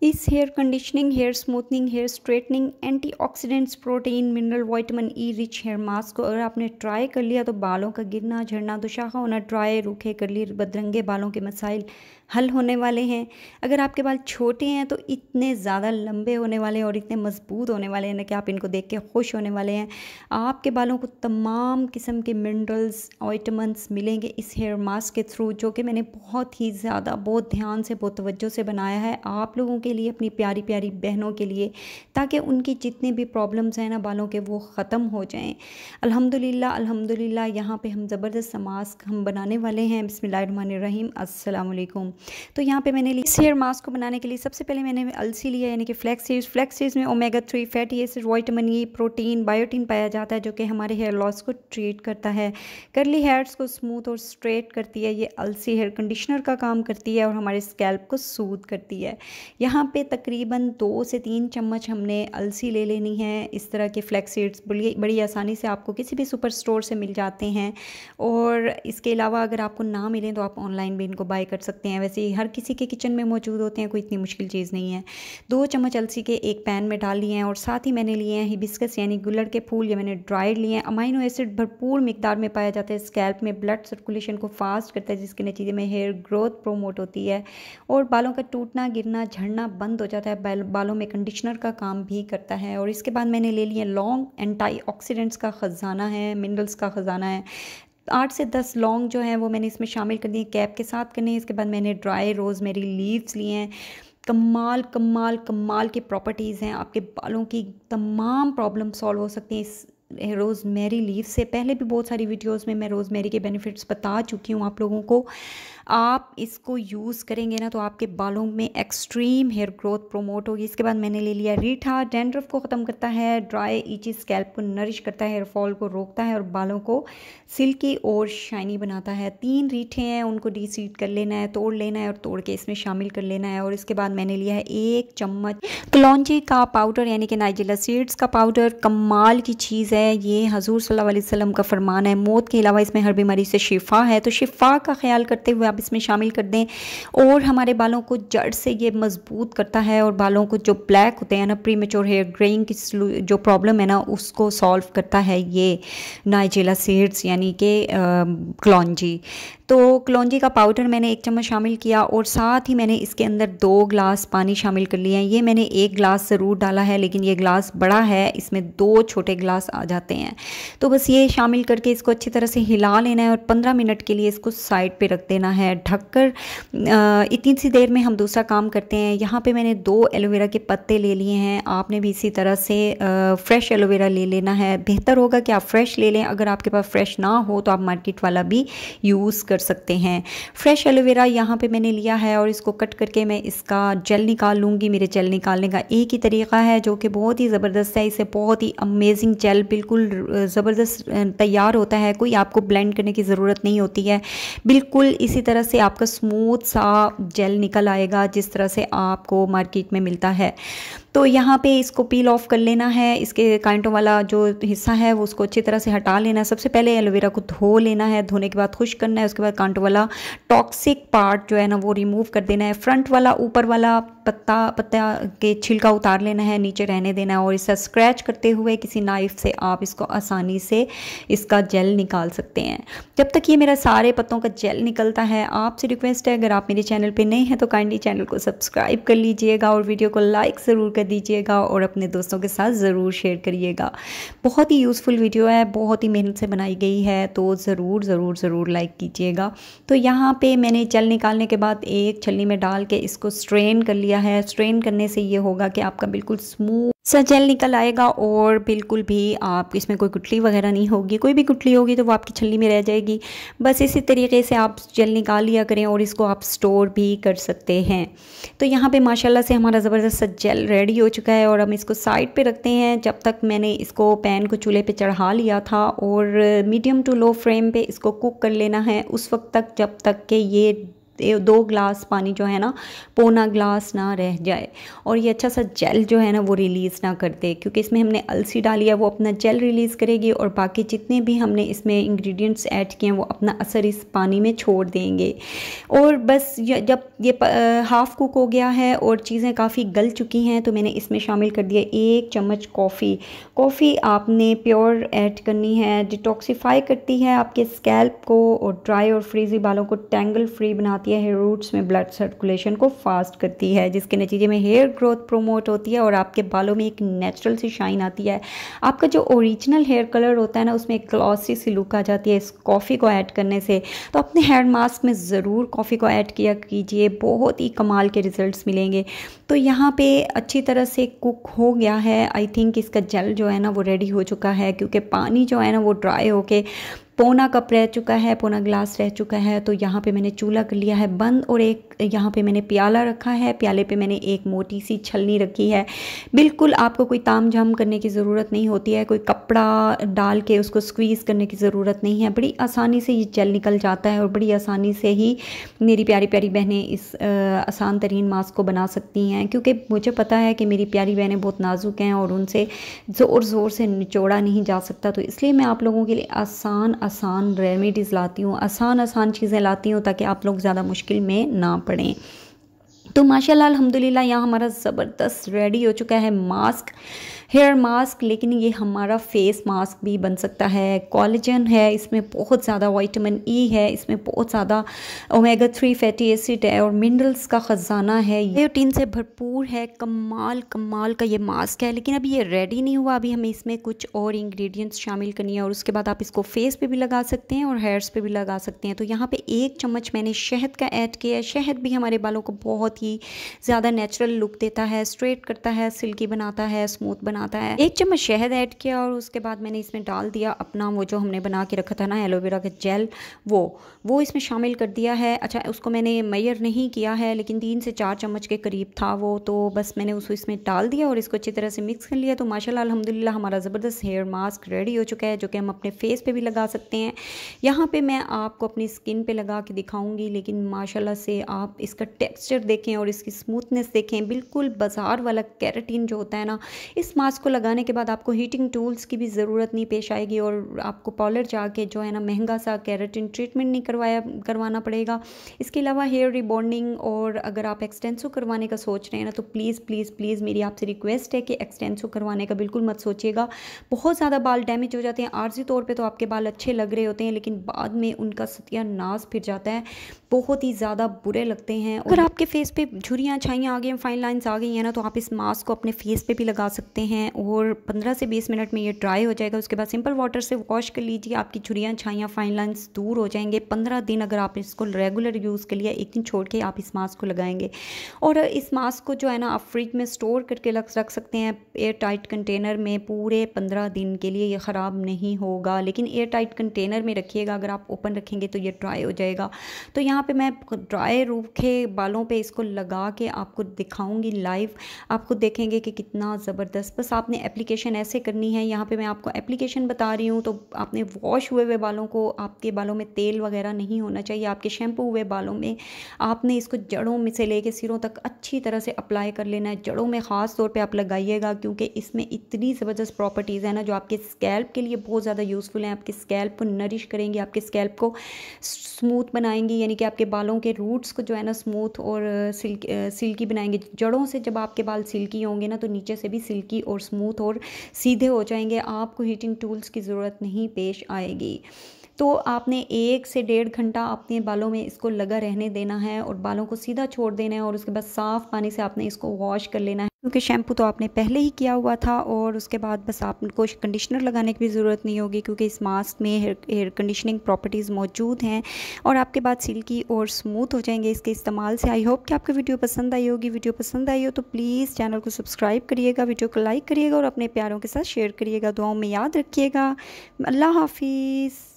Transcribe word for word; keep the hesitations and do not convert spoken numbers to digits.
इस hair conditioning, hair smoothening, hair straightening, antioxidants, protein, mineral, vitamin E rich hair mask को अगर आपने try कर लिया तो बालों का गिरना, झड़ना, दुशाखा होना, ड्राई, रूखे, कर्ली, बदरंगे बालों के मसाइल हल होने वाले हैं। अगर आपके बाल छोटे हैं तो इतने ज़्यादा लंबे होने वाले हैं और इतने मजबूत होने वाले हैं ना कि आप इनको देख के खुश होने वाले हैं। आपके बालों को तमाम किस्म के मिनरल्स, विटामिन्स मिलेंगे इस हेयर मास्क के थ्रू, जो कि मैंने बहुत ही ज़्यादा, बहुत ध्यान से, बहुत तवज्जो से बनाया है आप लोगों के लिए, अपनी प्यारी प्यारी बहनों के लिए, ताकि उनकी जितने भी प्रॉब्लम्स हैं ना बालों के वो ख़त्म हो जाएं। अल्हम्दुलिल्लाह अल्हम्दुलिल्लाह यहाँ पे हम ज़बरदस्त सा मास्क हम बनाने वाले हैं। बिस्मिल्लाहिर्रहमानिर्रहीम, अस्सलाम वालेकुम। तो यहाँ पे मैंने इस हेयर मास्क को बनाने के लिए सबसे पहले मैंने अलसी लिया, यानी कि फ्लैक्स सीड्स। फ्लैक्स सीड्स में omega three fatty acid, vitamin E, protein, biotin पाया जाता है, जो कि हमारे हेयर लॉस को ट्रीट करता है, कर्ली हेयर्स को स्मूथ और स्ट्रेट करती है। ये अलसी हेयर कंडीशनर का काम करती है और हमारे स्कैल्प को सूद करती है। यहाँ पे तकरीबन दो से तीन चम्मच हमने अलसी ले लेनी है। इस तरह के फ्लैक्स सीड्स बड़ी बड़ी आसानी से आपको किसी भी सुपर स्टोर से मिल जाते हैं, और इसके अलावा अगर आपको ना मिलें तो आप ऑनलाइन भी इनको बाय कर सकते हैं। वैसे हर किसी के किचन में मौजूद होते हैं, कोई इतनी मुश्किल चीज़ नहीं है। दो चम्मच अलसी के एक पैन में डाल लिए हैं, और साथ ही मैंने लिए हैं हिबिस्कस यानी गुलड़ के फूल, ये मैंने ड्राइड लिए हैं। अमाइनो एसिड भरपूर मिकदार में पाया जाता है, स्कैल्प में ब्लड सर्कुलेशन को फास्ट करता है, जिसके नतीजे में हेयर ग्रोथ प्रोमोट होती है और बालों का टूटना, गिरना, झड़ना बंद हो जाता है। बाल, बालों में कंडीशनर का काम भी करता है। और इसके बाद मैंने ले लिए लौंग, एंटी ऑक्सीडेंट्स का ख़जाना है, मिनरल्स का ख़जाना है। आठ से दस लौंग जो हैं वो मैंने इसमें शामिल कर दिए, कैप के साथ करने हैं। इसके बाद मैंने ड्राई रोज़मेरी लीव्स लिए हैं। कमाल कमाल कमाल की प्रॉपर्टीज़ हैं, आपके बालों की तमाम प्रॉब्लम सॉल्व हो सकती हैं इस रोज़मेरी लीव से। पहले भी बहुत सारी वीडियोस में मैं रोज़मेरी के बेनिफिट्स बता चुकी हूँ आप लोगों को। आप इसको यूज़ करेंगे ना तो आपके बालों में एक्सट्रीम हेयर ग्रोथ प्रोमोट होगी। इसके बाद मैंने ले लिया रीठा, डैंड्रफ को ख़त्म करता है, ड्राई ईची स्कैल्प को नरिश करता है, हेयर फॉल को रोकता है और बालों को सिल्की और शाइनी बनाता है। तीन रीठे हैं, उनको डीसीड कर लेना है, तोड़ लेना है और तोड़ के इसमें शामिल कर लेना है। और इसके बाद मैंने लिया है एक चम्मच कलौंजी का पाउडर, यानी कि नाइजिला सीड्स का पाउडर। कमाल की चीज़ है ये, हजूर सल्लल्लाहु अलैहि वसल्लम का फरमान है, मौत के अलावा इसमें हर बीमारी से शिफा है। तो शिफा का ख्याल करते हुए इसमें शामिल कर दें, और हमारे बालों को जड़ से ये मजबूत करता है और बालों को जो ब्लैक होते हैं ना, प्री मैच्योर हेयर ग्रेइंग की जो प्रॉब्लम है ना, उसको सॉल्व करता है ये नाइजिला सीड्स यानी कि कलौंजी। तो कलौंजी का पाउडर मैंने एक चम्मच शामिल किया, और साथ ही मैंने इसके अंदर दो ग्लास पानी शामिल कर लिए हैं। ये मैंने एक ग्लास ज़रूर डाला है, लेकिन ये ग्लास बड़ा है, इसमें दो छोटे ग्लास आ जाते हैं। तो बस ये शामिल करके इसको अच्छी तरह से हिला लेना है और पंद्रह मिनट के लिए इसको साइड पे रख देना है ढककर। इतनी सी देर में हम दूसरा काम करते हैं। यहाँ पे मैंने दो एलोवेरा के पत्ते ले लिए हैं, आपने भी इसी तरह से फ्रेश एलोवेरा ले लेना है। बेहतर होगा कि आप फ्रेश ले लें, अगर आपके पास फ्रेश ना हो तो आप मार्केट वाला भी यूज़ कर सकते हैं। फ्रेश एलोवेरा यहाँ पे मैंने लिया है और इसको कट करके मैं इसका जेल निकाल लूँगी। मेरे जेल निकालने का एक ही तरीका है जो कि बहुत ही ज़बरदस्त है, इससे बहुत ही अमेजिंग जेल बिल्कुल ज़बरदस्त तैयार होता है। कोई आपको ब्लेंड करने की ज़रूरत नहीं होती है, बिल्कुल इसी तरह से आपका स्मूथ सा जेल निकल आएगा जिस तरह से आपको मार्केट में मिलता है। तो यहाँ पे इसको पील ऑफ कर लेना है, इसके कांटों वाला जो हिस्सा है वो उसको अच्छी तरह से हटा लेना है। सबसे पहले एलोवेरा को धो लेना है, धोने के बाद खुश्क करना है। उसके बाद कांटों वाला टॉक्सिक पार्ट जो है ना वो रिमूव कर देना है। फ्रंट वाला, ऊपर वाला पत्ता पत्ता के छिलका उतार लेना है, नीचे रहने देना है, और इसका स्क्रैच करते हुए किसी नाइफ से आप इसको आसानी से इसका जेल निकाल सकते हैं। जब तक ये मेरा सारे पत्तों का जेल निकलता है, आपसे रिक्वेस्ट है अगर आप मेरे चैनल पे नए हैं तो काइंडली चैनल को सब्सक्राइब कर लीजिएगा और वीडियो को लाइक ज़रूर कर दीजिएगा और अपने दोस्तों के साथ ज़रूर शेयर करिएगा। बहुत ही यूज़फुल वीडियो है, बहुत ही मेहनत से बनाई गई है, तो ज़रूर ज़रूर ज़रूर लाइक कीजिएगा। तो यहाँ पे मैंने जेल निकालने के बाद एक छलनी में डाल के इसको स्ट्रेन कर लिया है। स्ट्रेन करने से ये होगा कि आपका बिल्कुल स्मूथ सा जेल निकल आएगा और बिल्कुल भी आप इसमें कोई गुठली वगैरह नहीं होगी। कोई भी गुठली होगी तो वो आपकी छलनी में रह जाएगी। बस इसी तरीके से आप जेल निकाल लिया करें और इसको आप स्टोर भी कर सकते हैं। तो यहाँ पे माशाल्लाह से हमारा ज़बरदस्त सा जेल रेडी हो चुका है और हम इसको साइड पे रखते हैं जब तक मैंने इसको पैन को चूल्हे पे चढ़ा लिया था और मीडियम टू लो फ्लेम पे इसको कुक कर लेना है उस वक्त तक जब तक कि ये दो ग्लास पानी जो है ना पौना ग्लास ना रह जाए और ये अच्छा सा जेल जो है ना वो रिलीज़ ना कर दे, क्योंकि इसमें हमने अलसी डाली है, वो अपना जेल रिलीज़ करेगी और बाकी जितने भी हमने इसमें इंग्रेडिएंट्स ऐड किए हैं वो अपना असर इस पानी में छोड़ देंगे। और बस जब ये हाफ़ कुक हो गया है और चीज़ें काफ़ी गल चुकी हैं तो मैंने इसमें शामिल कर दिया एक चम्मच कॉफ़ी। कॉफ़ी आपने प्योर ऐड करनी है, डिटॉक्सीफाई करती है आपके स्कैल्प को और ड्राई और फ्रीजी बालों को टैंगल फ्री बनाती है, हेयर रूट्स में ब्लड सर्कुलेशन को फास्ट करती है, जिसके नतीजे में हेयर ग्रोथ प्रोमोट होती है और आपके बालों में एक नेचुरल सी शाइन आती है। आपका जो ओरिजिनल हेयर कलर होता है ना उसमें एक ग्लॉसी सी लुक आ जाती है इस कॉफ़ी को ऐड करने से। तो अपने हेयर मास्क में ज़रूर कॉफ़ी को ऐड किया कीजिए, बहुत ही कमाल के रिजल्ट्स मिलेंगे। तो यहाँ पे अच्छी तरह से कुक हो गया है, आई थिंक इसका जेल जो है ना वो रेडी हो चुका है, क्योंकि पानी जो है ना वो ड्राई होके पौना कप रह चुका है, पौना ग्लास रह चुका है। तो यहाँ पे मैंने चूल्हा कर लिया है बंद और एक यहाँ पे मैंने प्याला रखा है, प्याले पे मैंने एक मोटी सी छलनी रखी है। बिल्कुल आपको कोई ताम झाम करने की ज़रूरत नहीं होती है, कोई कपड़ा डाल के उसको स्क्वीज़ करने की ज़रूरत नहीं है, बड़ी आसानी से ये जेल निकल जाता है और बड़ी आसानी से ही मेरी प्यारी प्यारी बहनें इस आ, आसान तरीन मास्क को बना सकती हैं, क्योंकि मुझे पता है कि मेरी प्यारी बहनें बहुत नाजुक हैं और उनसे ज़ोर ज़ोर से निचोड़ा नहीं जा सकता। तो इसलिए मैं आप लोगों के लिए आसान आसान रेमेडीज़ लाती हूँ, आसान आसान चीज़ें लाती हूँ ताकि आप लोग ज़्यादा मुश्किल में ना पड़ें। तो माशाल्लाह अल्हम्दुलिल्लाह यहाँ हमारा ज़बरदस्त रेडी हो चुका है मास्क, हेयर मास्क, लेकिन ये हमारा फेस मास्क भी बन सकता है। कोलेजन है इसमें, बहुत ज़्यादा विटामिन ई है इसमें, बहुत ज़्यादा ओमेगा थ्री फैटी एसिड है और मिनरल्स का ख़जाना है, ये प्रोटीन से भरपूर है। कमाल कमाल का ये मास्क है, लेकिन अभी ये रेडी नहीं हुआ, अभी हमें इसमें कुछ और इंग्रेडिएंट्स शामिल करनी है और उसके बाद आप इसको फेस पे भी लगा सकते हैं और हेयर्स पे भी लगा सकते हैं। तो यहाँ पे एक चम्मच मैंने शहद का ऐड किया है। शहद भी हमारे बालों को बहुत ही ज़्यादा नेचुरल लुक देता है, स्ट्रेट करता है, सिल्की बनाता है, स्मूथ बनाता है। एक चम्मच शहद ऐड किया और उसके बाद मैंने इसमें डाल दिया अपना वो जो हमने बना के रखा था ना एलोवेरा का जेल, वो वो इसमें शामिल कर दिया है। अच्छा, उसको मैंने मेजर नहीं किया है, लेकिन तीन से चार चम्मच के करीब था वो, तो बस मैंने उसको इसमें डाल दिया और इसको अच्छी तरह से मिक्स कर लिया। तो माशाल्लाह अल्हम्दुलिल्लाह हमारा ज़बरदस्त हेयर मास्क रेडी हो चुका है, जो कि हम अपने फेस पे भी लगा सकते हैं। यहाँ पे मैं आपको अपनी स्किन पे लगा के दिखाऊंगी, लेकिन माशाल्लाह से आप इसका टेक्सचर देखें और इसकी स्मूथनेस देखें, बिल्कुल बाजार वाला केराटिन जो होता है ना, इस मास्क को लगाने के बाद आपको हीटिंग टूल्स की भी ज़रूरत नहीं पेश आएगी और आपको पार्लर जाके जो है ना महंगा सा केराटिन ट्रीटमेंट नहीं करवाया करवाना पड़ेगा। इसके अलावा हेयर रिबॉन्डिंग और अगर आप एक्सटेंसो करवाने का सोच रहे हैं ना, तो प्लीज़ प्लीज़ प्लीज़ मेरी आपसे रिक्वेस्ट है कि एक्सटेंसो करवाने का बिल्कुल मत सोचिएगा। बहुत ज़्यादा बाल डैमेज हो जाते हैं। आर्जी तौर पर तो आपके बाल अच्छे लग रहे होते हैं, लेकिन बाद में उनका सत्यानाश फिर जाता है, बहुत ही ज़्यादा बुरे लगते हैं। अगर आपके फेस पे झुर्रियाँ छाइयाँ आ गई हैं, फाइन लाइंस आ गई हैं ना, तो आप इस मास्क को अपने फेस पे भी लगा सकते हैं और पंद्रह से बीस मिनट में ये ड्राई हो जाएगा। उसके बाद सिंपल वाटर से वॉश कर लीजिए, आपकी झुर्रियाँ छाइयाँ फाइन लाइंस दूर हो जाएंगे। पंद्रह दिन अगर आप इसको रेगुलर यूज़ के लिए एक दिन छोड़ के आप इस मास्क को लगाएंगे, और इस मास्क को जो है ना आप फ्रिज में स्टोर करके रख रख सकते हैं एयर टाइट कंटेनर में पूरे पंद्रह दिन के लिए, ये ख़राब नहीं होगा। लेकिन एयर टाइट कंटेनर में रखिएगा, अगर आप ओपन रखेंगे तो ये ड्राई हो जाएगा। तो यहाँ पे मैं ड्राई रूखे बालों पे इसको लगा के आपको दिखाऊंगी लाइव, आपको देखेंगे कि कितना ज़बरदस्त। बस आपने एप्लीकेशन ऐसे करनी है, यहाँ पे मैं आपको एप्लीकेशन बता रही हूँ। तो आपने वॉश हुए हुए बालों को, आपके बालों में तेल वगैरह नहीं होना चाहिए, आपके शैम्पू हुए बालों में आपने इसको जड़ों में से लेके सिरों तक अच्छी तरह से अप्लाई कर लेना है। जड़ों में ख़ास तौर पे आप लगाइएगा, क्योंकि इसमें इतनी ज़बरदस्त प्रॉपर्टीज़ है ना जो आपके स्कैल्प के लिए बहुत ज़्यादा यूज़फुल हैं। आपके स्कैल्प को नरिश करेंगी, आपके स्कैल्प को स्मूथ बनाएंगी, यानी कि आपके बालों के रूट्स को जो है ना स्मूथ और सिल्क सिल्की बनाएंगे। जड़ों से जब आपके बाल सिल्की होंगे ना, तो नीचे से भी सिल्की और स्मूथ और सीधे हो जाएंगे। आपको हीटिंग टूल्स की ज़रूरत नहीं पेश आएगी। तो आपने एक से डेढ़ घंटा अपने बालों में इसको लगा रहने देना है और बालों को सीधा छोड़ देना है, और उसके बाद साफ़ पानी से आपने इसको वॉश कर लेना है, क्योंकि शैम्पू तो आपने पहले ही किया हुआ था। और उसके बाद बस आपको कंडीशनर लगाने की भी ज़रूरत नहीं होगी, क्योंकि इस मास्क में हेयर हेयर कंडीशनिंग प्रॉपर्टीज़ मौजूद हैं और आपके बाल सिल्की और स्मूथ हो जाएंगे इसके इस्तेमाल से। आई होप कि आपको वीडियो पसंद आई होगी। वीडियो पसंद आई हो तो प्लीज़ चैनल को सब्सक्राइब करिएगा, वीडियो को लाइक करिएगा और अपने प्यारों के साथ शेयर करिएगा। दुआओं में याद रखिएगा। अल्लाह हाफिज़।